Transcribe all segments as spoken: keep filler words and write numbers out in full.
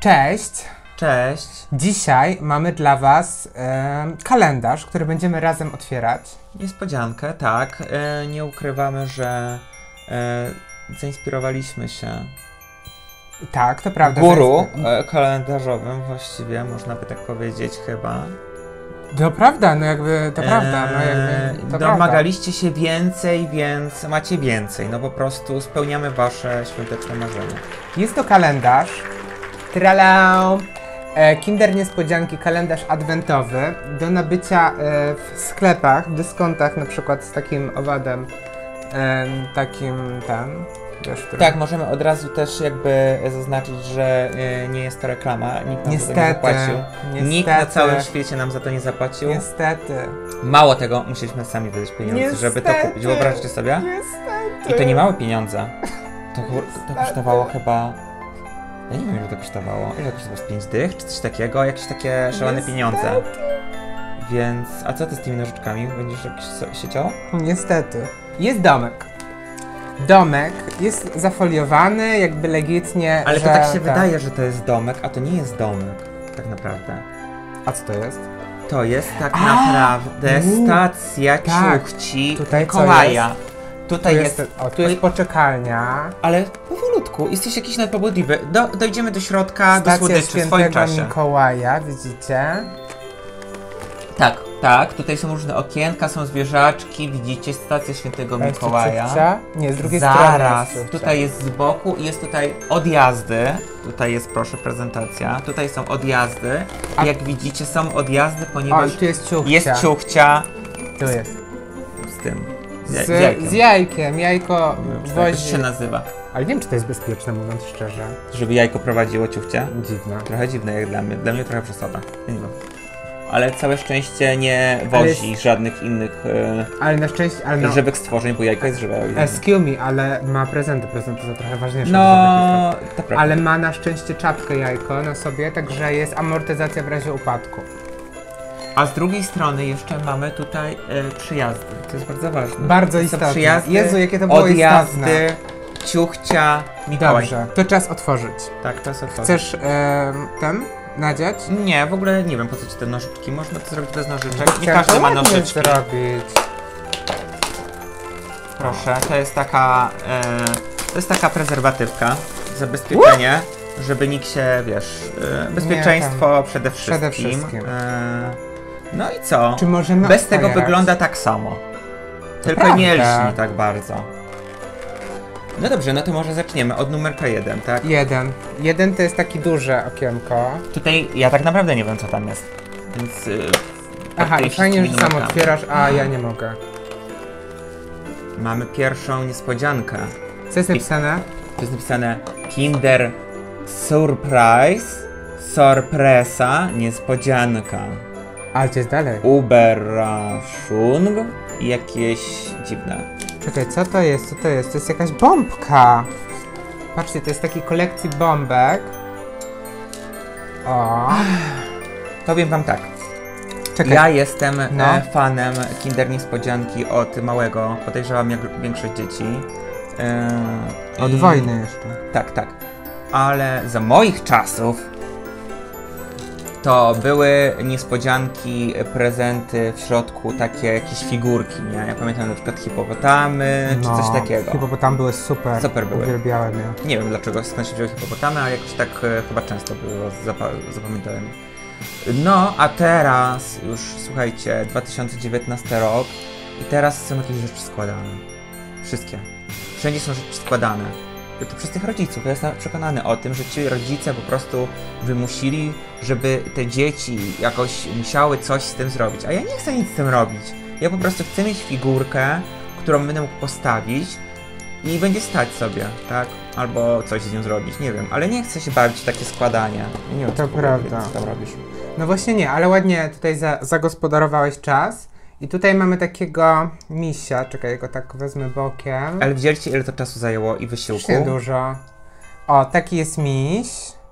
Cześć! Cześć! Dzisiaj mamy dla Was e, kalendarz, który będziemy razem otwierać. Niespodziankę, tak. E, nie ukrywamy, że e, zainspirowaliśmy się Tak, to prawda. guru e, kalendarzowym, właściwie można by tak powiedzieć chyba. To prawda, no jakby, to prawda, no jakby, to Domagaliście się więcej, więc macie więcej. No po prostu spełniamy Wasze świąteczne marzenia. Jest to kalendarz. Tralał! E, Kinder Niespodzianki, kalendarz adwentowy do nabycia e, w sklepach, w dyskontach, na przykład z takim owadem, e, takim ten, wiesz, który... Tak, możemy od razu też jakby zaznaczyć, że y, nie jest to reklama, nikt nam Niestety, za to nie zapłacił. niestety, Nikt na całym świecie nam za to nie zapłacił. Niestety. Mało tego, musieliśmy sami wydać pieniądze, Niestety. żeby to kupić. Wyobraźcie sobie? Niestety. I to nie małe pieniądze. To, to kosztowało chyba... Ja nie wiem, ile to kosztowało. Ile to kosztowało? Z pięć dych czy coś takiego? Jakieś takie szalone Niestety. pieniądze. Więc... A co ty z tymi nożyczkami? Będziesz jakiś sieciał? Niestety. Jest domek. Domek jest zafoliowany, jakby legitnie, Ale że to tak się ten- wydaje, że to jest domek, a to nie jest domek. Tak naprawdę. A co to jest? To jest tak A! naprawdę U, stacja tak. ciuchci Tutaj co Mikołaja. jest? Tutaj tu jest... jest, o, tu jest poczekalnia. Ale powolutku, jesteś jakiś nadpobudliwy. Do, dojdziemy do środka, do Stacja słodyczy w swoim Świętego czasie. Mikołaja, widzicie? Tak, tak, tutaj są różne okienka, są zwierzaczki, widzicie, stacja Świętego A jeszcze Mikołaja. ciuchcia? Nie, z drugiej Zaraz, strony jest ciuchcia. tutaj jest z boku i jest tutaj odjazdy. Tutaj jest, proszę, prezentacja. Tutaj są odjazdy. A- Jak widzicie, są odjazdy, O, ponieważ i tu jest ciuchcia. jest ciuchcia Tu jest. z tym, z, Z, z jajkiem. z jajkiem. Jajko Nie wiem, czy to jakoś wozi. się nazywa. Ale nie wiem, czy to jest bezpieczne, mówiąc szczerze. Żeby jajko prowadziło ciuchcia. Dziwne. Trochę dziwne jak dla mnie. Dla mnie trochę przesada. Nie wiem. Ale całe szczęście nie wozi jest- żadnych innych e, Ale na szczęście, ale no... żywych stworzeń, bo jajko jest żywe. Excuse me, ale ma prezenty, prezenty są trochę ważniejsze. No, niż żadnych to prawda. ale ma na szczęście czapkę jajko na sobie, także jest amortyzacja w razie upadku. A z drugiej strony jeszcze mamy tutaj e, przyjazdy. To jest bardzo ważne. Bardzo To są istotne. przyjazdy, Jezu, jakie to było odjazdy, istotne. ciuchcia, Mikołaj. Dobrze, to czas otworzyć. Tak, to jest otworzenie. Chcesz em, ten nadziać? Nie, w ogóle nie wiem po co ci te nożyczki. Można to zrobić bez nożyczek. Nie Chciałem każdy to ma ładnie nożyczki. zrobić. Proszę, to jest taka, e, to jest taka prezerwatywka, zabezpieczenie, żeby nikt się, wiesz, e, bezpieczeństwo przede wszystkim. Przede wszystkim. E, no i co? Czy możemy Bez tego otwierać? wygląda tak samo. Tylko prawda. nie lśni tak bardzo. No dobrze, no to może zaczniemy od numerka jeden, tak? Jeden. Jeden to jest takie duże okienko. Tutaj ja tak naprawdę nie wiem co tam jest, więc... y, Aha, tutaj i fajnie, że wszystkimi sam numerkami. otwierasz, a ja nie mogę. Mamy pierwszą niespodziankę. Co jest napisane? To jest napisane Kinder Surprise, Sorpresa, niespodzianka. Ale to jest dalej. Uberaszung i jakieś dziwne. Czekaj, co to jest? Co to jest? To jest jakaś bombka. Patrzcie, to jest takiej kolekcji bombek. O. Powiem wam tak. Czekaj. Ja jestem No. e, fanem Kinder Niespodzianki od małego, podejrzewam jak większość dzieci. E, Od i- wojny jeszcze. Tak, tak. Ale za moich czasów to były niespodzianki, prezenty w środku, takie jakieś figurki, nie? Ja pamiętam na przykład hipopotamy, czy coś takiego. Hipopotam były super. Super były. Uwielbiałem je. Nie wiem dlaczego, skąd się wzięły hipopotamy, ale jakoś tak e, chyba często było, zapa- zapamiętałem. No, a teraz już, słuchajcie, dwa tysiące dziewiętnasty rok i teraz są jakieś rzeczy składane. Wszystkie. Wszędzie są rzeczy składane. To przez tych rodziców. Ja jestem przekonany o tym, że ci rodzice po prostu wymusili, żeby te dzieci jakoś musiały coś z tym zrobić. A ja nie chcę nic z tym robić. Ja po prostu chcę mieć figurkę, którą będę mógł postawić i będzie stać sobie, tak? Albo coś z nią zrobić, nie wiem. Ale nie chcę się bawić w takie składanie. Nie wiem, To co w ogóle prawda. ty tam robisz. No właśnie nie, ale ładnie tutaj za, zagospodarowałeś czas. I tutaj mamy takiego misia. Czekaj, go tak wezmę bokiem. Ale widzieliście, ile to czasu zajęło i wysiłku? Nie dużo. O, taki jest miś.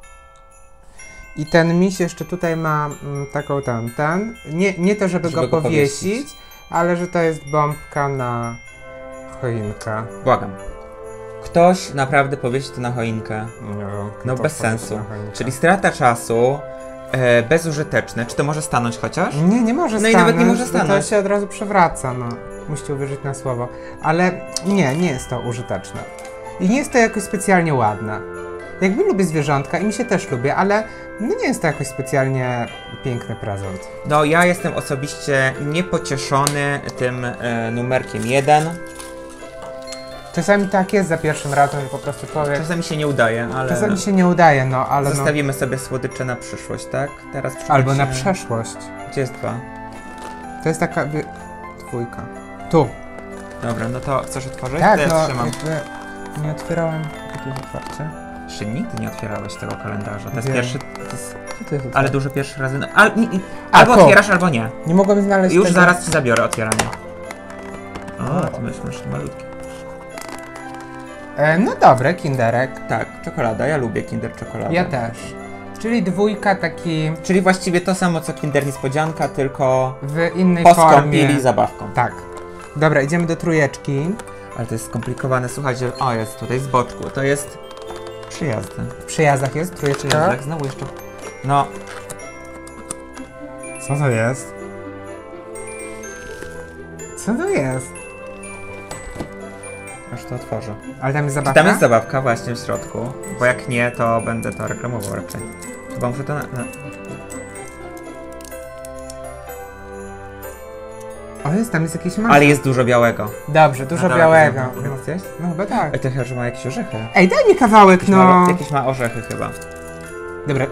I ten miś jeszcze tutaj ma mm, taką ten, ten. Nie, nie to, żeby, Żeby go, go powiesić, powiesić. ale że to jest bombka na choinkę. Błagam. ktoś naprawdę powiesi to na choinkę. Nie, No to bez powiesz sensu. na choinkę. Czyli strata czasu, e, bezużyteczne. Czy to może stanąć chociaż? Nie, nie może No stanąć. i nawet nie może To stanąć. się od razu przewraca, no. Musicie uwierzyć na słowo. Ale nie, nie jest to użyteczne. I nie jest to jakoś specjalnie ładne. Jakby lubię zwierzątka i mi się też lubię, ale no nie jest to jakoś specjalnie piękny prezent. No ja jestem osobiście niepocieszony tym e, numerkiem jeden. Czasami tak jest za pierwszym razem, że po prostu człowiek... Czasami się nie udaje, ale Czasami się nie udaje, no, ale no... zostawimy sobie słodycze na przyszłość, tak? Teraz Albo na przechodzimy- przeszłość. Gdzie jest dwa? To jest taka... wie- dwójka. Tu. Dobra, no to chcesz otworzyć? Tak, to ja no, trzymam. jakby nie otwierałem jakieś otwarcie. Czy nigdy nie otwierałeś tego kalendarza? To jest Wiem. pierwszy... To jest, Co to jest? ale dużo pierwszy razy... No, al, nie, nie, A, albo to. otwierasz, albo nie. Nie mogłem znaleźć Już tego. zaraz ci zabiorę otwieranie. O, O. ty masz, masz malutki. E, no dobre, kinderek. Tak, czekolada. Ja lubię Kinder czekoladę. Ja też. Czyli dwójka taki Czyli właściwie to samo co Kinder Niespodzianka, tylko w innej poskąpili formie. zabawką. Tak. Dobra, idziemy do trójeczki. Ale to jest skomplikowane. Słuchajcie, o jest tutaj z boczku. To jest przyjazdy. W przyjazdach jest trójeczka. Przyjazdek, znowu jeszcze. No, Co to jest? Co to jest? aż to otworzę. Ale tam jest Czy zabawka? tam jest zabawka właśnie w środku? Bo jak nie, to będę to reklamował raczej. Chyba muszę to na... na... O, jest, tam jest jakieś masło. Ale jest dużo białego. Dobrze, dużo No, białego. dobra, No, Chcesz? no chyba tak. Ej, to chyba, że ma jakieś orzechy. Ej, daj mi kawałek, Jakieś, no. ma, jakieś ma orzechy chyba. Dobra.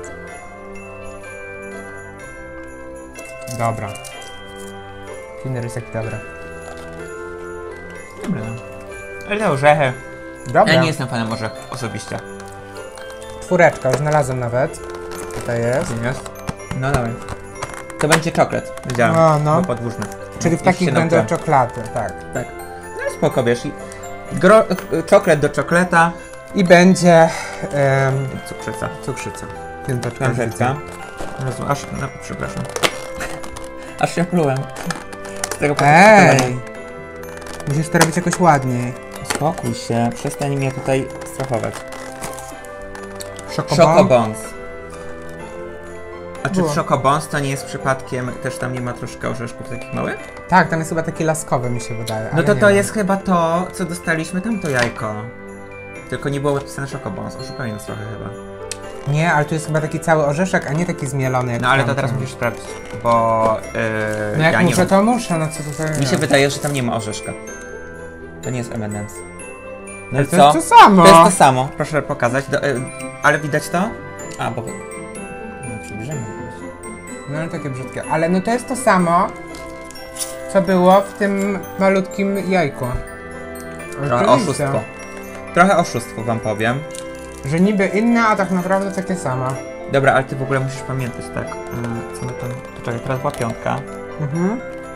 Dobra. Kinder jest taki dobry. Dobra. Ale te orzechy. Dobra. Ja nie jestem fanem orzechów osobiście. Czwóreczka, już znalazłem nawet. Tutaj jest. Nie jest? No dawaj. To będzie czoklet. Wiedziałem. No, no. Bo podłużny. Czyli w Już takich się będą nauczyłem. czekolady, tak. Tak. No spoko, wiesz. i Gro... Czoklet do czokleta. I będzie em, Cukrzyca. cukrzyca. Piąteczka. Książeczka. Jezu, aż, no, przepraszam. Aż się plułem. Z tego powodu Ej! Musisz to robić jakoś ładniej. Spokój się, przestań mnie tutaj strachować. Szokobon? Szokobons. A czy Było. w Szokobons to nie jest przypadkiem, też tam nie ma troszkę orzeszków takich małych? Tak, tam jest chyba taki laskowy, mi się wydaje. No ale to nie to wiem. jest chyba to, co dostaliśmy tamto jajko. Tylko nie było podpisane Szokobons, oszukali nas trochę chyba. Nie, ale tu jest chyba taki cały orzeszek, a nie taki zmielony jak No ale to tamten. teraz musisz sprawdzić, bo yy, No jak ja nie muszę, wiem. to muszę, no co tutaj Mi się wydaje, że tam nie ma orzeszka. To nie jest M and M's. No i Ale to co? jest to samo. To jest to samo, proszę pokazać. Do, y, ale widać to? A, bo... No, przybliżymy. No ale takie brzydkie. Ale no to jest to samo, co było w tym malutkim jajku. Trochę Oczywiście. oszustwo. Trochę oszustwo wam powiem. Że niby inne, a tak naprawdę takie same. Dobra, ale ty w ogóle musisz pamiętać, tak? y, Co my tam... Poczekaj, teraz była piątka. Mhm.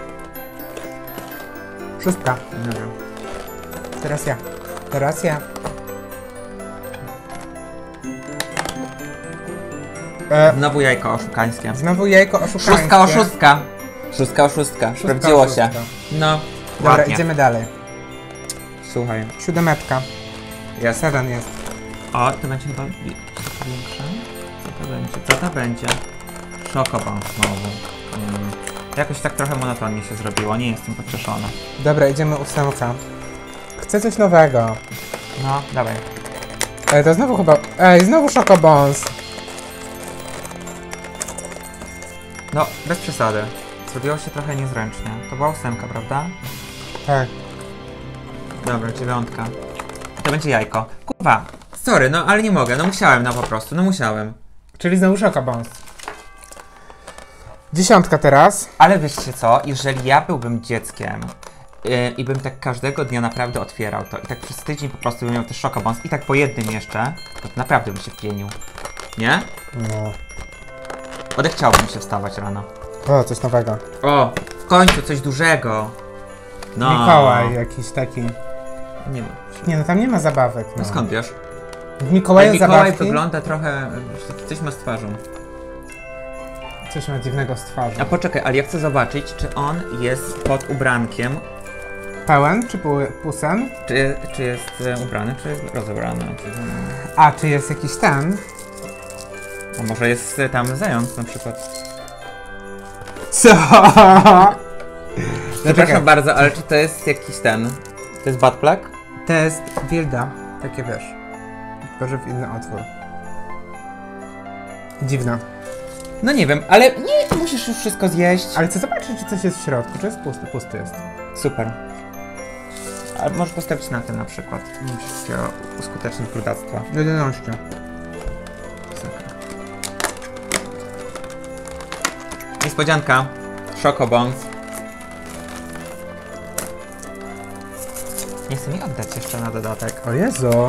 Szóstka. Dobra. Teraz ja. Teraz ja. E, Znowu jajko oszukańskie. znowu jajko oszukańskie. Szóstka oszustka. Szóstka oszustka. Szóstka Sprawdziło oszustka. się. No, Dobra, ładnie. idziemy dalej. Słuchaj. Siódemeczka. Jest. Sedan jest. O, to będzie chyba wi- większa. Co to będzie? Co to będzie? Szokobon znowu. Mm. Jakoś tak trochę monotonnie się zrobiło, nie jestem pocieszony. Dobra, idziemy ósemka. Chcę coś nowego. No, dawaj. Ej, to znowu chyba... Ej, znowu Szokobons. No, bez przesady. Zrobiło się trochę niezręcznie. To była ósemka, prawda? Tak. Dobra, dziewiątka. To będzie jajko. Kurwa. Sorry, no ale nie mogę, no musiałem, no po prostu, no musiałem. Czyli znowu Szokobons. Dziesiątka teraz. Ale wiecie co, jeżeli ja byłbym dzieckiem yy, i bym tak każdego dnia naprawdę otwierał to i tak przez tydzień po prostu bym miał też Szokobons i tak po jednym jeszcze, to naprawdę bym się wpienił. Nie? No. Odechciałbym się wstawać rano. O, coś nowego. O, w końcu coś dużego. No. Mikołaj jakiś taki. Nie ma. Nie no, tam nie ma zabawek. No, No skąd wiesz? W Mikołaju Ale Mikołaj zabawki? wygląda trochę, że taki coś ma z twarzą. Coś ma dziwnego z twarzą. A poczekaj, ale ja chcę zobaczyć, czy on jest pod ubrankiem Pełen czy pu- pusem? Czy, czy jest e, ubrany, czy jest rozebrany? Czy, A, czy jest jakiś ten? a może jest e, tam zając na przykład? Co? Przepraszam bardzo, ale czy to jest jakiś ten... To jest butt plug? To jest wilda, takie wiesz. Tylko, że w inny otwór. Dziwne. No nie wiem, ale nie musisz już wszystko zjeść. Ale chcę zobaczyć, czy coś jest w środku, czy jest pusty, pusty jest. Super. Ale możesz postawić na ten na przykład. Musisz uskutecznić brudactwa. jedenaście. Niespodzianka. Szokobons. Nie chcę mi oddać jeszcze na dodatek. O Jezu.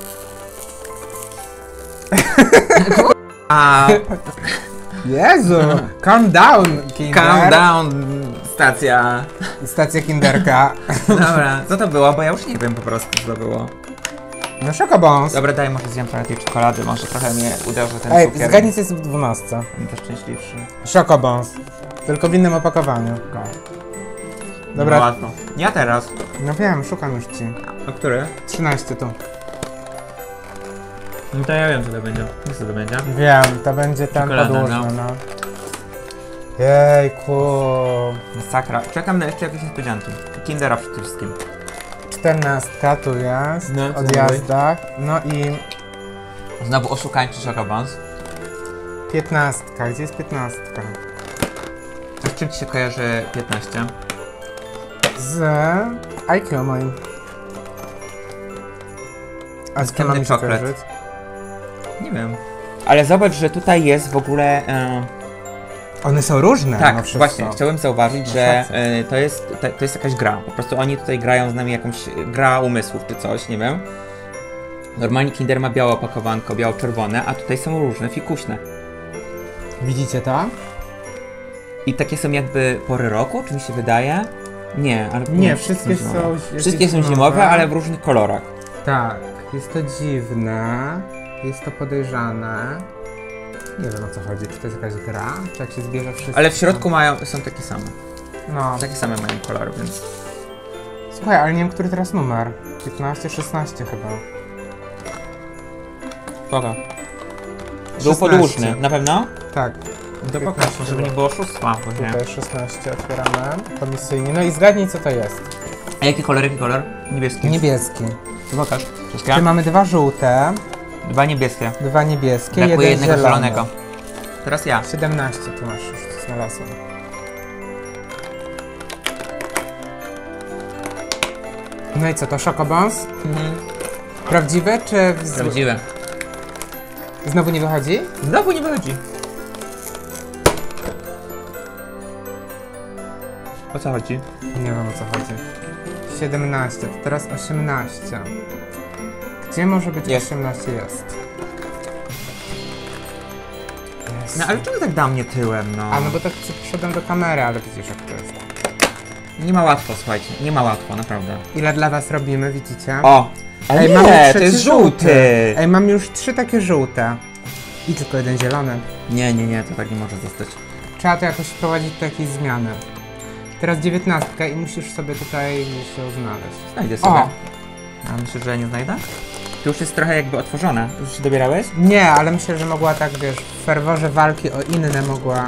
A Jezu. Calm down, Kinder. calm down, stacja. Stacja Kinderka. Dobra, co to było? Bo ja już nie wiem po prostu, co to było. No szokobons. Dobra, daj, może zjem trochę tej czekolady, może trochę mnie uderzy ten Ej, cukier. zgadnij co jest w dwunastce. Będę szczęśliwszy. Szokobons. Tylko w innym opakowaniu. No Dobra. łatwo. Ja teraz. No wiem, szukam już ci. A który? trzynaście tu. No to ja wiem, co to będzie. Nie co to będzie. Wiem, to będzie ten Czekolada, podłużny, no. Jejku. Masakra. Czekam na jeszcze jakieś niespodzianki. Kindera przede wszystkim. Czternastka tu jest, No, co odjazdach. No i Znowu oszukańczy szokobons. piętnastka. Gdzie jest piętnastka? A z czym ci się kojarzy piętnaście? Z I Q moim. A z kim Ciemny mam się czoklet. kojarzyć? Nie wiem. Ale zobacz, że tutaj jest w ogóle... E, One są różne. tak, mimo wszystko. właśnie. Chciałbym zauważyć, No że szacunek. e, to, jest, to, to jest jakaś gra. Po prostu oni tutaj grają z nami jakąś gra umysłów czy coś, nie wiem. Normalnie Kinder ma białe opakowanko, biało-czerwone, a tutaj są różne, fikuśne. Widzicie to? I takie są jakby pory roku, czy mi się wydaje? Nie, ale... Nie, wszystkie zimowe. są jakieś Wszystkie są zimowe, ale w różnych kolorach. Tak, jest to dziwne, jest to podejrzane. Nie wiem o co chodzi, czy to jest jakaś gra, czy jak się zbierze wszystko. Ale w środku mają, są takie same. No, Takie same mają kolory, więc... słuchaj, ale nie wiem, który teraz numer. piętnaście, szesnaście chyba. Spoko. Był szesnaście. podłużny, na pewno? Tak, To pokaż, żeby nie było oszustwa później. tutaj szesnaście otwieramy, komisyjnie. No i zgadnij co to jest. A jaki kolor, jaki kolor? Niebieski. Niebieski. To pokaż. Tu Wszystkie? mamy dwa żółte, Dwa niebieskie. dwa niebieskie, Brakuje jeden jednego zielony. zielonego. Teraz ja. siedemnaście tu masz, już znalazłem. No i co, to szokobons? Mhm. Prawdziwe czy... w- Prawdziwe. Znowu nie wychodzi? Znowu nie wychodzi. O co chodzi? Nie wiem o co chodzi. siedemnaście, to teraz osiemnaście. Gdzie może być Jest. osiemnaście? Jest. Jest. No ale czemu tak da mnie tyłem, no? A no bo tak przyszedłem do kamery, ale widzisz jak to jest. Nie ma łatwo, słuchajcie. Nie ma łatwo, naprawdę. Ile dla was robimy, widzicie? O! Ale Ej, nie, mamy to trzeci jest żółty! Ej, mam już trzy takie żółte. I tylko jeden zielony. Nie, nie, nie, to tak nie może zostać. Trzeba to jakoś wprowadzić do jakiejś zmiany. Teraz dziewiętnastka i musisz sobie tutaj się znaleźć. Znajdę sobie. O! A myślisz, że ja nie znajdę? To już jest trochę jakby otworzone. Już się dobierałeś? Nie, ale myślę, że mogła tak, wiesz, w ferworze walki o inne mogła...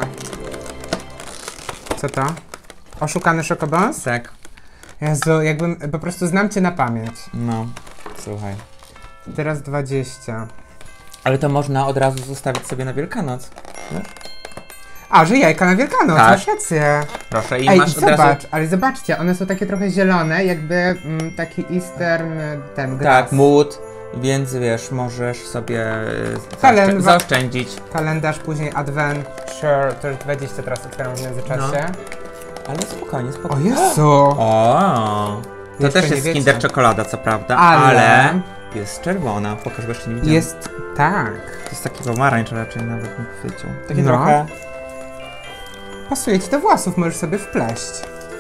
Co to? Oszukany szokobons? Tak. Jezu, jakbym... Po prostu znam cię na pamięć. No, słuchaj. Teraz dwadzieścia. Ale to można od razu zostawić sobie na Wielkanoc. Wiesz? A, że jajka na Wielkanoc, Tak. masz rację. Proszę, i Ej, masz od zobacz, razu... ale zobaczcie, one są takie trochę zielone, jakby mm, taki eastern, ten gras. Tak, mód, więc wiesz, możesz sobie y, Helen, zaoszczę- wa- zaoszczędzić. Kalendarz, później adventure, to już dwadzieścia teraz otwieram w międzyczasie. Ale spokojnie, O spokojnie. Jezu! O, to Jeszcze też nie jest wiecie. Kinder czekolada, co prawda, Ale- ale, jest czerwona. Pokaż, bo jeszcze nie widziałem. Jest, tak. To jest taki pomarańcz raczej, nawet bym chwycił. Taki No. trochę... Pasuje ci do włosów, możesz sobie wpleść.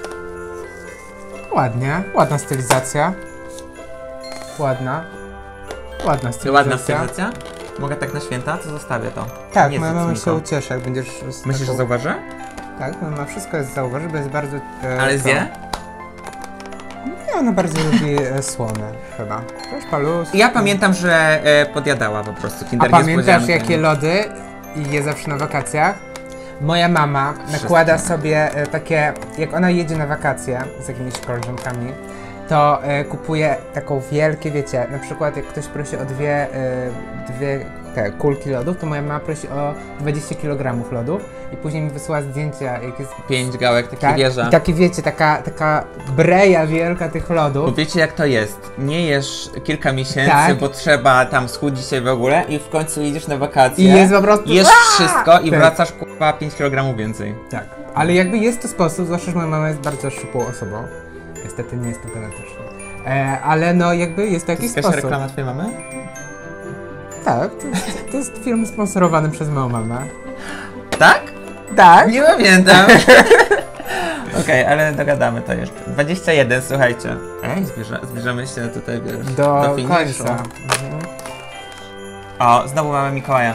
Ładnie, ładna stylizacja. Ładna. Ładna stylizacja. Ładna stylizacja? Mogę tak na święta? To zostawię to. Tak, Nie moja mama zepsuj się to. ucieszy, jak będziesz... z Myślisz, że taką- zauważy? Tak, mama wszystko jest zauważy, bo jest bardzo... E, Ale to- zje? No ona bardzo lubi e, słone chyba. Też paluski. Ja pamiętam, że e, podjadała po prostu A Kinder pamiętasz Niespodziankę. jakie lody je zawsze na wakacjach? Moja mama nakłada sobie e, takie, jak ona jedzie na wakacje z jakimiś koleżankami, to e, kupuje taką wielkie, wiecie, na przykład jak ktoś prosi o dwie, e, dwie te kulki lodów, to moja mama prosi o dwadzieścia kilogramów lodów i później mi wysyła zdjęcia, jak jest... Pięć gałek, takie Tak, wieża. i takie wiecie, taka, taka breja wielka tych Bo lodów. wiecie jak to jest, nie jesz kilka miesięcy, Tak. bo trzeba tam schudzić się w ogóle i w końcu jedziesz na wakacje, I jest po prostu... jesz wszystko i Tak. wracasz kurwa pięć kilogramów więcej. Tak, ale jakby jest to sposób, zwłaszcza, że moja mama jest bardzo szczupłą osobą. Niestety nie jest to genetyczne. E, ale no jakby jest to To jakiś jest jakaś sposób. reklama twojej mamy? Tak, to jest, to jest film sponsorowany przez moją mamę. Tak? Tak? Nie pamiętam. Okej, ale dogadamy to jeszcze. dwadzieścia jeden, słuchajcie. Ej, zbliża, zbliżamy się tutaj, wiesz, Do, do finiszu. końca. Mhm. O, znowu mamy Mikołaja.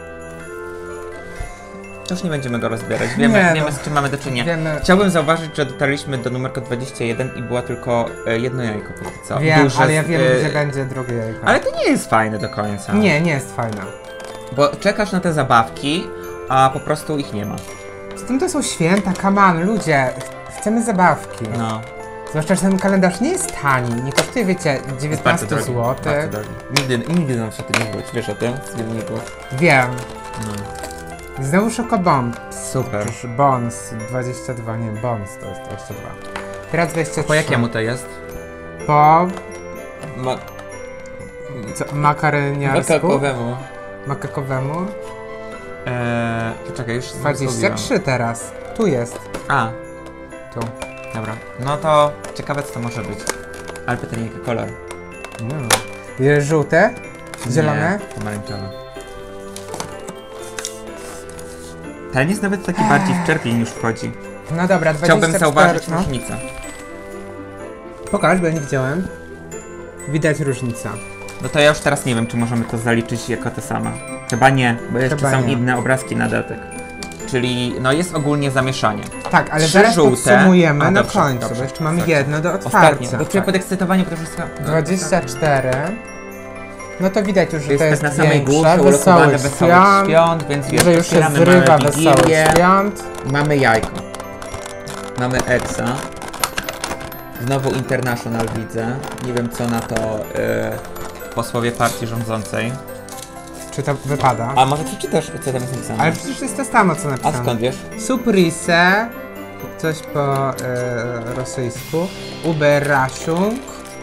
To już nie będziemy go rozbierać, wiemy, Nie, wiemy no. z czym mamy do czynienia. Wiemy, Chciałbym zauważyć, że dotarliśmy do numerka dwadzieścia jeden i była tylko e, jedno jajko póki co. wiem, Duże, ale ja z- wiem, e, gdzie będzie drugie jajko. Ale to nie jest fajne do końca. Nie, nie jest fajna. Bo czekasz na te zabawki, a po prostu ich nie ma. Z tym to są święta, come on, ludzie. ch- Chcemy zabawki. No. Zwłaszcza, że ten kalendarz nie jest tani. Nie kosztuje, wiecie, Jest bardzo dziewiętnaście drogi. złotych. Bardzo drogi. Nigdy, nigdy nam się tego nie było. Wiesz o tym? Z filmików. Wiem. No. Znowu Szokobomb. Super. Już Bons dwadzieścia dwa, nie, Bons to jest dwadzieścia dwa. Teraz dwadzieścia trzy. Po jakiemu to jest? Po Ma... co, makaryniarsku? Makakowemu. Makakowemu? Eee, poczekaj, już dwadzieścia trzy teraz. Tu jest. A, Tu. dobra. No to ciekawe co to może być. Ale pytanie jaki kolor? Nie wiem. Jest żółte? Zielone? Nie, pomarańczowe. Ten jest nawet taki bardziej w czerwień już wchodzi. No dobra, dwadzieścia cztery. Chciałbym zauważyć no. różnicę. Pokaż, bo ja nie widziałem. Widać różnicę. No to ja już teraz nie wiem, czy możemy to zaliczyć jako te same. Chyba nie, bo jeszcze Chyba są nie. inne obrazki na datek. Czyli no jest ogólnie zamieszanie. Tak, ale Trzy zaraz żółte. podsumujemy A, na dobrze, końcu, dobrze. bo jeszcze mamy Sorry. jedno do Ostatnie, otwarcia. bo czuję Tak. podekscytowanie, bo to już jest... dwadzieścia cztery. No to widać już, że To to jest jest tak na samej większe, górze ulokowane wesołych wesołych świąt, świąt, więc wiesz, że już się otwieramy zrywa małe wesołych wigilie. świąt. Mamy jajko. Mamy Exa. Znowu International widzę. Nie wiem co na to yy, posłowie partii rządzącej. Czy to wypada? A może przeczytasz co tam jest napisane? Ale przecież to jest to samo, co A napisane. skąd wiesz? Surprise, coś po e, rosyjsku, Überraschung,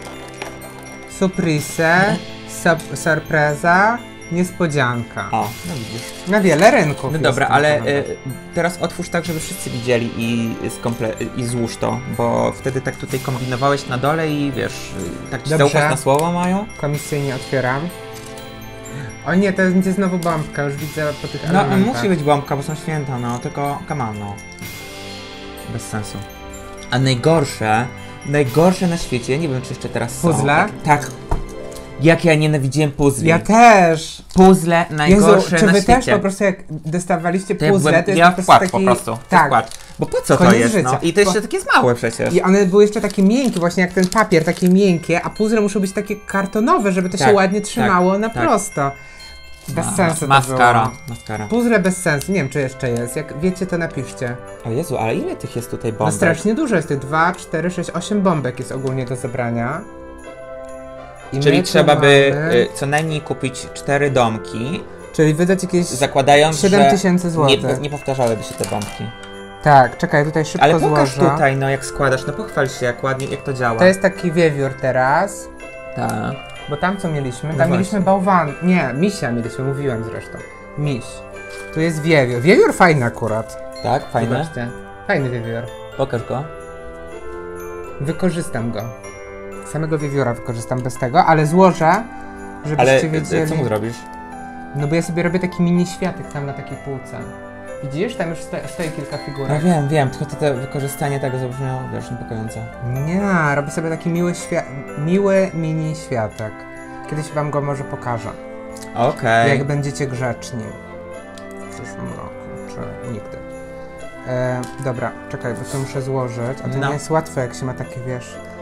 Surprise, sub, sorpresa, niespodzianka. O, no widzisz. Na wiele rynków No jest dobra, ten ale kalendarz. y, teraz otwórz tak, żeby wszyscy widzieli i, skomple- i złóż to, bo wtedy tak tutaj kombinowałeś na dole i wiesz, y, tak ci Dobrze. zaufać na słowo mają. Komisyjnie otwieram. O nie, to będzie znowu bombka, już widzę po tych No elementach. musi być bombka, bo są święta, no, tylko come on, no. Bez sensu. A najgorsze, najgorsze na świecie, nie wiem czy jeszcze teraz są. Puzzle? Tak. Jak ja nienawidziłem puzli. Ja też! Puzzle Jezu, najgorsze czy na wy świecie. też po prostu jak dostawaliście To ja puzzle, byłem, to jest ja po prostu wkład taki... po prostu. Tak. Wkład. Bo po co to Koniec jest, życia. no? I to jeszcze Bo- takie jest małe przecież. I one były jeszcze takie miękkie, właśnie jak ten papier, takie miękkie, a puzzle muszą być takie kartonowe, żeby to Tak, się ładnie trzymało na tak. prosto. Bez Ma- sensu to Maskara. było. Maskara. Puzzle bez sensu, nie wiem czy jeszcze jest, jak wiecie to napiszcie. O Jezu, ale ile tych jest tutaj No bombek? strasznie dużo jest tych, dwa, cztery, sześć, osiem bombek jest ogólnie do zebrania. I Czyli my tu trzeba by mamy- y, co najmniej kupić cztery domki, Czyli wydać jakieś zakładając, siedem że tysięcy nie, złotych. nie powtarzałyby się te bombki. Tak, czekaj, tutaj szybko Ale pokaż złożę. tutaj, no jak składasz, no pochwal się, jak ładnie, jak to działa. To jest taki wiewiór teraz. Tak. Bo tam co mieliśmy? Tam No mieliśmy właśnie. bałwan. Nie, misia mieliśmy, mówiłem zresztą. Miś. Tu jest wiewiór. Wiewiór fajny akurat. Tak, fajne. Zobaczcie. Fajny wiewiór. Pokaż go. Wykorzystam go. Samego wiewióra wykorzystam bez tego, ale złożę, żebyście Ale wiedzieli. y, co mu zrobisz? No bo ja sobie robię taki mini światek tam na takiej półce. Widzisz? Tam już stoi, stoi kilka No figurek. wiem, wiem, tylko to, to wykorzystanie tego zabrzmiało, wiesz, niepokojąco. Nie, robię sobie taki miły, świa miły mini światek. Kiedyś wam go może pokażę. Okej. Jak będziecie grzeczni w przyszłym roku, czy nigdy. E, dobra, czekaj, bo to muszę złożyć, a to No. nie jest łatwe, jak się ma takie, wiesz,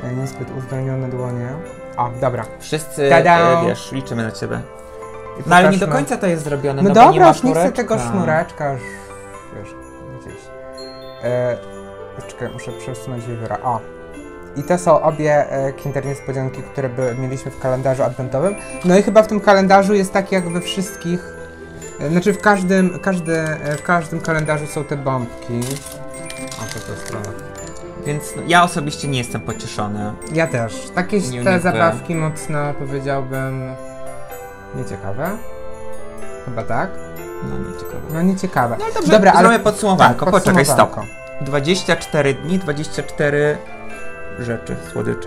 e, niezbyt uzdolnione dłonie. O, dobra. Wszyscy, Tada! e, wiesz, liczymy na ciebie. I No ale nie do pokażmy- końca to jest zrobione, No no, bo nie dobra, ma już nie chcę sznureczka. tego sznureczka, już, wiesz, gdzieś. E, czekaj, muszę przesunąć wiewióra. O! I to są obie e, Kinder Niespodzianki, które by, mieliśmy w kalendarzu adwentowym. No i chyba w tym kalendarzu jest tak jak we wszystkich, e, znaczy w każdym, każdy, e, w każdym kalendarzu są te bombki. O, to to jest strona. Więc no, ja osobiście nie jestem pocieszony. Ja też. Takie Nie, nie te wy. zabawki mocno, powiedziałbym, nieciekawe. Chyba tak? No nie ciekawe. No nieciekawe. No ale dobrze, Dobra, ale... zrobię podsumowanko. Tak, Poczekaj, stop. podsumowanko. dwadzieścia cztery dni, dwadzieścia cztery rzeczy, słodycze.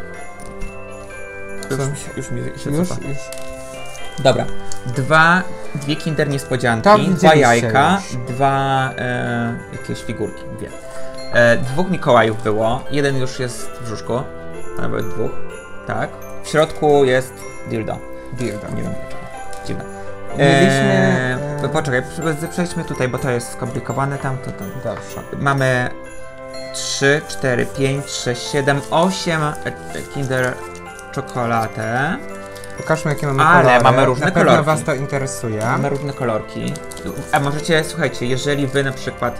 Już Co? mi się, już mi się Już, cofa. już. Dobra. Dwa, dwie Kinder Niespodzianki, To dwa widzieliście jajka, już. dwa e, jakieś figurki, dwie. E, dwóch Mikołajów było, jeden już jest w brzuszku, a nawet dwóch, tak. W środku jest dildo. Dildo. Nie wiem dlaczego. Dziwne. Mieliśmy... E, poczekaj, prze- przejdźmy tutaj, bo to jest skomplikowane, tam to tam. Dobrze. Mamy trzy, cztery, pięć, sześć, siedem, osiem Kinder Czekoladę. Pokażmy, jakie mamy Ale kolory. mamy różne Na pewno kolorki. was to interesuje. Mamy różne kolorki. A możecie, słuchajcie, jeżeli wy na przykład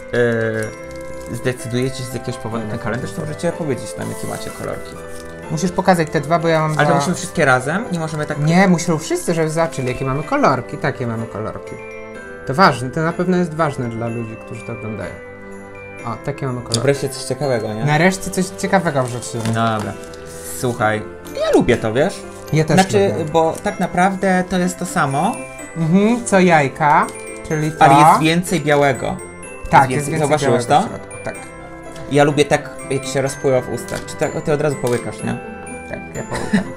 yy, zdecydujecie się z jakiegoś powodu na ten kalendarz, to możecie powiedzieć nam, jakie macie kolorki. Musisz pokazać te dwa, bo ja mam Ale to dwa... musimy wszystkie razem? Nie możemy tak... Nie, muszą wszyscy, żeby zobaczyli, jakie mamy kolorki. Takie mamy kolorki. To ważne, to na pewno jest ważne dla ludzi, którzy to oglądają. O, takie mamy kolorki. Wreszcie coś ciekawego, nie? Nareszcie coś ciekawego wrzucimy. No dobra. Słuchaj, ja lubię to, wiesz? Ja też Znaczy, lubię. bo tak naprawdę to jest to samo, Mhm, co jajka, czyli to... ale jest więcej białego. Tak, jest jest więcej- więcej zauważyłeś białego to? w środku, tak. Ja lubię tak, jak się rozpływa w ustach. Czy tak, ty od razu połykasz, nie? Tak, ja powiem.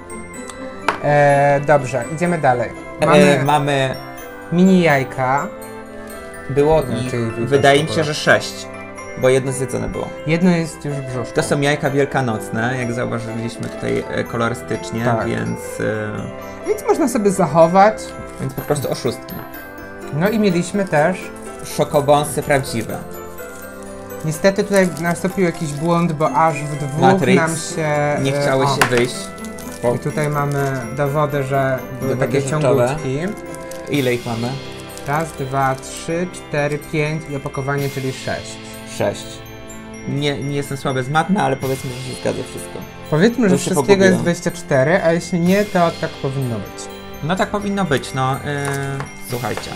e, dobrze, idziemy dalej. Mamy, Mamy e, mamy mini jajka. było Nie, ich, czyli widać wydaje mi w się, ogóle. że sześć, bo jedno zjedzone było. Jedno jest już w brzuszku. To są jajka wielkanocne, jak zauważyliśmy tutaj e, kolorystycznie, Tak. więc, e, Więc można sobie zachować. więc po prostu oszustki. No i mieliśmy też... Szokobonsy prawdziwe. Niestety tutaj nastąpił jakiś błąd, bo aż w dwóch Matrix. nam się... Nie e, chciały o. się wyjść. I tutaj mamy dowody, że były takie takie rzeczowe. ciągutki. Ile ich mamy? Raz, dwa, trzy, cztery, pięć i opakowanie, czyli sześć. Sześć. Nie, nie jestem słaby z matmy, ale powiedzmy, że się zgadza wszystko. Powiedzmy, To że się wszystkiego pogubiłem. jest dwadzieścia cztery, a jeśli nie, to tak powinno być. No tak powinno być, no. Yy, słuchajcie.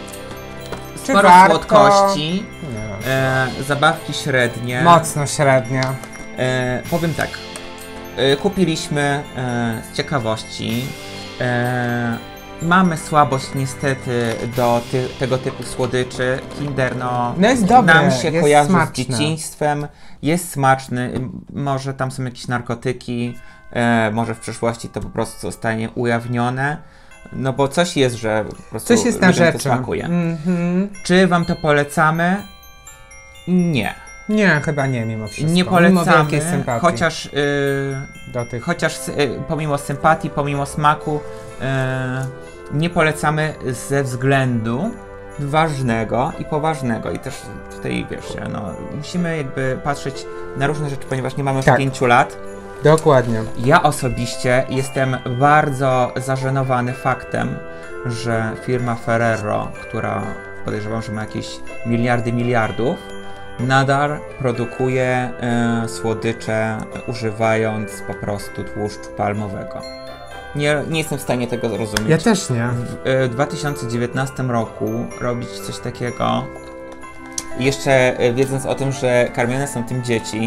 Czy Sporo warto? słodkości, Nie. e, zabawki średnie. Mocno średnia. E, powiem tak. E, kupiliśmy e, z ciekawości. E, mamy słabość niestety do ty, tego typu słodyczy. Kinder, no, No jest dobry, nam się jest kojarzy smaczny. z dzieciństwem. Jest smaczny. M- Może tam są jakieś narkotyki. E, może w przyszłości to po prostu zostanie ujawnione. No bo coś jest, że po prostu Coś jest na ludziom to rzeczy. smakuje. Mhm. Czy wam to polecamy? Nie. Nie, chyba nie, mimo wszystko. Nie Mimo polecamy, wielkiej sympatii chociaż, yy, do tych... chociaż yy, pomimo sympatii, pomimo smaku, yy, nie polecamy ze względu ważnego i poważnego. I też tutaj, wiesz, no, musimy jakby patrzeć na różne rzeczy, ponieważ nie mamy Tak. pięciu lat. Dokładnie. Ja osobiście jestem bardzo zażenowany faktem, że firma Ferrero, która podejrzewam, że ma jakieś miliardy miliardów, nadal produkuje e, słodycze używając po prostu tłuszczu palmowego. Nie, nie jestem w stanie tego zrozumieć. Ja też nie. W e, dwa tysiące dziewiętnastym roku robić coś takiego, i jeszcze e, wiedząc o tym, że karmione są tym dzieci,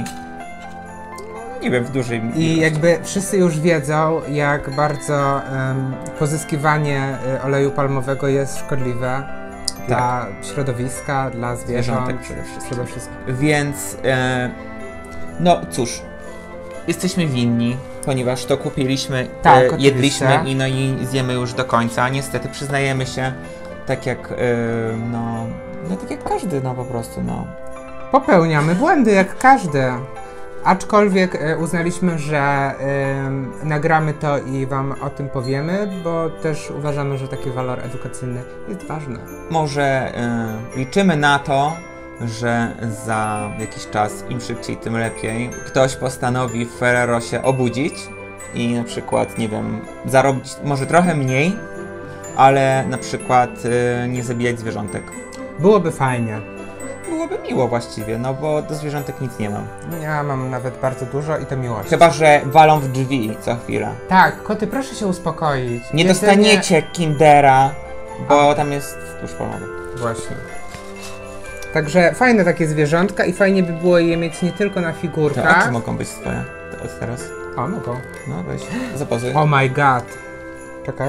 no, nie wiem, w dużej I ilości. jakby wszyscy już wiedzą, jak bardzo em, pozyskiwanie y, oleju palmowego jest szkodliwe dla środowiska, dla zwierząt. Zwierzątek przede wszystkim. Przede wszystkim. Więc, e, no cóż, jesteśmy winni, ponieważ to kupiliśmy, Tak, e, oczywiście. jedliśmy i no i zjemy już do końca. Niestety przyznajemy się, tak jak, e, no, no tak jak każdy, no po prostu, no. Popełniamy błędy jak każdy. Aczkolwiek e, uznaliśmy, że e, nagramy to i wam o tym powiemy, bo też uważamy, że taki walor edukacyjny jest ważny. Może e, liczymy na to, że za jakiś czas, im szybciej, tym lepiej, ktoś postanowi w Ferrerosie obudzić i na przykład, nie wiem, zarobić może trochę mniej, ale na przykład yy, nie zabijać zwierzątek. Byłoby fajnie. Byłoby miło właściwie, no bo do zwierzątek nic nie mam. Ja mam nawet bardzo dużo i to miłość. Chyba że walą w drzwi co chwilę. Tak, koty, proszę się uspokoić. Nie Jedzenie- dostaniecie Kindera, bo tam jest tuż polowy. Właśnie. Także fajne takie zwierzątka i fajnie by było je mieć nie tylko na Te figurkach. oczy mogą być twoje od teraz. O, mogą. No weź, zapozuj. Oh my god. Czekaj.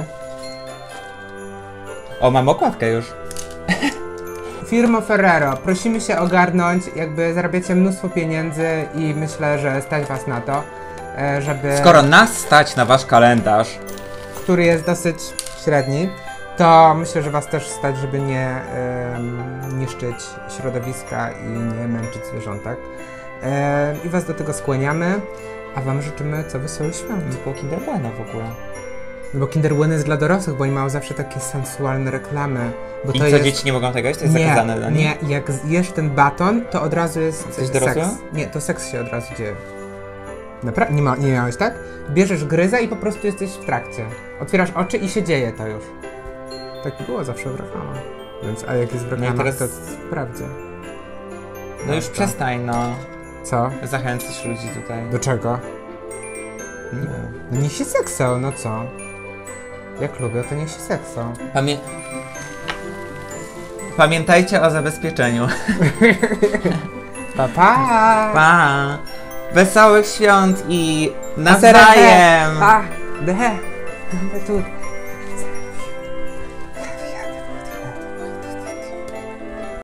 O, mam okładkę już. Firmo Ferrero, prosimy się ogarnąć, jakby zarabiacie mnóstwo pieniędzy i myślę, że stać was na to, e, żeby... Skoro nas stać na wasz kalendarz, który jest dosyć średni, to myślę, że was też stać, żeby nie em, niszczyć środowiska i nie męczyć zwierzątek. E, I was do tego skłaniamy, a wam życzymy co wesoły świąt. nie było Kinder Bueno w ogóle. No bo Kinder Bueno jest dla dorosłych, bo oni mają zawsze takie sensualne reklamy. Bo I to co, jest... dzieci nie mogą tego jeść? To jest nie, zakazane dla nich? nie, jak zjesz ten baton, to od razu jest Coś seks. dorosłego? Nie, to seks się od razu dzieje. Naprawdę? Nie, ma, nie miałeś tak? Bierzesz gryza i po prostu jesteś w trakcie. Otwierasz oczy i się dzieje to już. Tak było zawsze w reklamach. Więc, a jak jest w reklamach, teraz- to sprawdzę. No już to- przestań, no. Co? Zachęcasz ludzi tutaj. Do czego? Nie. No niech się seksą, no co? Jak lubią, to niech się seksą. Pamię... Pamiętajcie o zabezpieczeniu. Pa, pa! Pa! Wesołych świąt i A teraz he. nawzajem! A, de, he. Tu.